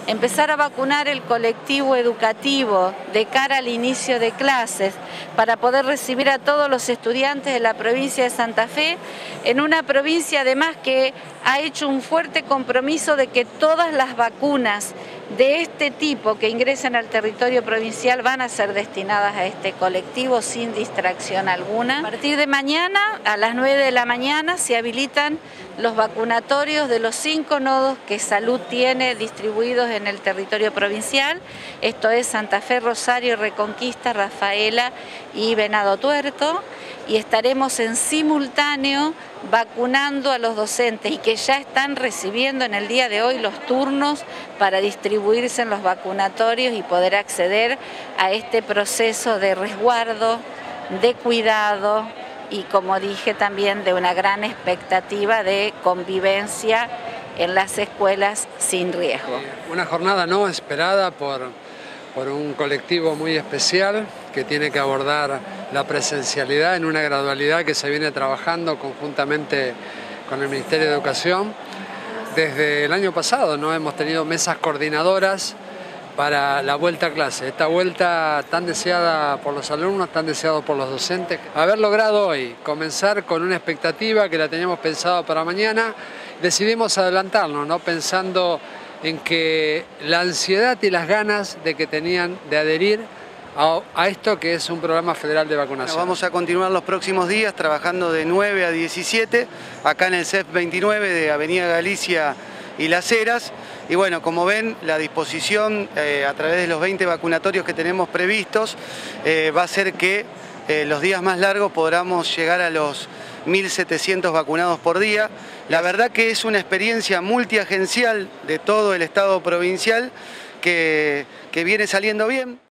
empezar a vacunar el colectivo educativo de cara al inicio de clases para poder recibir a todos los estudiantes de la provincia de Santa Fe, en una provincia además que ha hecho un fuerte compromiso de que todas las vacunas de este tipo que ingresen al territorio provincial van a ser destinadas a este colectivo sin distracción alguna. A partir de mañana, a las 9 de la mañana, se habilitan los vacunatorios de los 5 nodos que Salud tiene distribuidos en el territorio provincial. Esto es Santa Fe, Rosario, Reconquista, Rafaela y Venado Tuerto. Y estaremos en simultáneo vacunando a los docentes y que ya están recibiendo en el día de hoy los turnos para distribuirse en los vacunatorios y poder acceder a este proceso de resguardo, de cuidado y, como dije, también de una gran expectativa de convivencia en las escuelas sin riesgo. Una jornada no esperada por un colectivo muy especial que tiene que abordar la presencialidad en una gradualidad que se viene trabajando conjuntamente con el Ministerio de Educación. Desde el año pasado no hemos tenido mesas coordinadoras para la vuelta a clase, esta vuelta tan deseada por los alumnos, tan deseada por los docentes. Haber logrado hoy comenzar con una expectativa que la teníamos pensado para mañana, decidimos adelantarnos, ¿no? Pensando en que la ansiedad y las ganas de que tenían de adherir a esto que es un programa federal de vacunación. Bueno, vamos a continuar los próximos días trabajando de 9 a 17 acá en el CEF 29 de Avenida Galicia y Las Heras. Y bueno, como ven, la disposición a través de los 20 vacunatorios que tenemos previstos va a hacer que los días más largos podamos llegar a los 1.700 vacunados por día. La verdad que es una experiencia multiagencial de todo el Estado provincial que viene saliendo bien.